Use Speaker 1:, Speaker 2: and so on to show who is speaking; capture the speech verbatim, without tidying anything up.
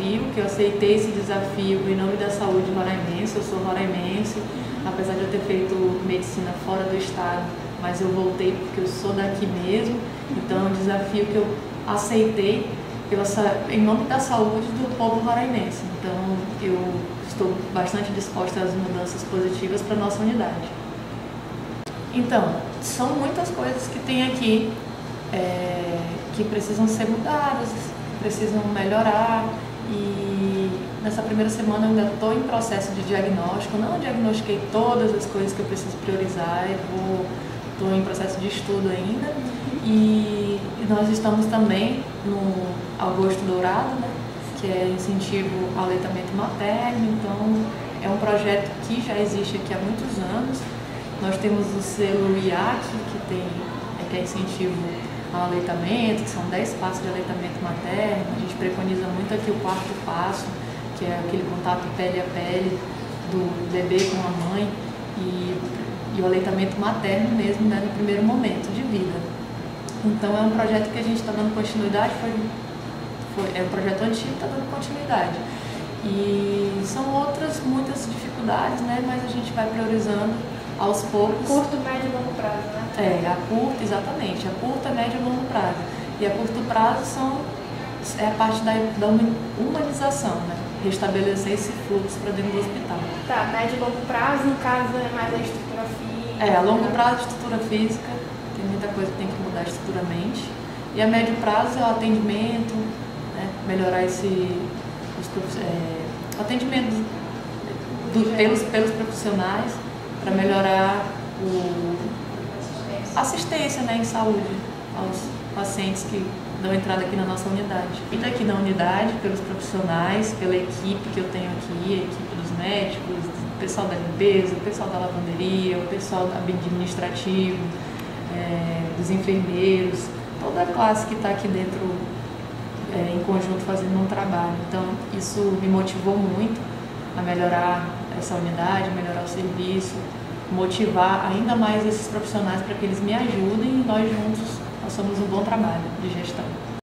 Speaker 1: desafio, que eu aceitei esse desafio em nome da saúde roraimense. Eu sou roraimense, apesar de eu ter feito medicina fora do estado, mas eu voltei porque eu sou daqui mesmo. Então é um desafio que eu aceitei pela, em nome da saúde do povo roraimense. Então eu estou bastante disposta às mudanças positivas para a nossa unidade. Então, são muitas coisas que tem aqui é, que precisam ser mudadas, precisam melhorar, e nessa primeira semana eu ainda estou em processo de diagnóstico. Não diagnostiquei todas as coisas que eu preciso priorizar, estou em processo de estudo ainda, e, e nós estamos também no Agosto Dourado, né, que é incentivo ao aleitamento materno. Então é um projeto que já existe aqui há muitos anos. Nós temos o selo I A C, que, tem, que é incentivo ao aleitamento, que são dez passos de aleitamento materno. A gente preconiza muito aqui o quarto passo, que é aquele contato pele a pele do bebê com a mãe, e, e o aleitamento materno mesmo, né, no primeiro momento de vida. Então é um projeto que a gente está dando continuidade, foi, foi, é um projeto antigo, está dando continuidade. E são outras muitas dificuldades, né, mas a gente vai priorizando aos poucos.
Speaker 2: Curto, médio e longo prazo, né?
Speaker 1: É, a curto, exatamente, a curto, a médio e longo prazo. E a curto prazo são, é a parte da, da humanização, né? Restabelecer esse fluxo para dentro do hospital.
Speaker 2: Tá, médio e longo prazo, no caso, é mais a estrutura física.
Speaker 1: É, a longo prazo, a estrutura física, tem muita coisa que tem que mudar estruturalmente. E a médio prazo é o atendimento, né? Melhorar esse os, é, o atendimento do, pelos, pelos profissionais, para melhorar o, a assistência, né, em saúde aos pacientes que dão entrada aqui na nossa unidade. E daqui na unidade, pelos profissionais, pela equipe que eu tenho aqui, a equipe dos médicos, o pessoal da limpeza, o pessoal da lavanderia, o pessoal administrativo, é, dos enfermeiros, toda a classe que está aqui dentro é, em conjunto fazendo um trabalho. Então isso me motivou muito a melhorar essa unidade, melhorar o serviço, motivar ainda mais esses profissionais para que eles me ajudem, e nós juntos façamos um bom trabalho de gestão.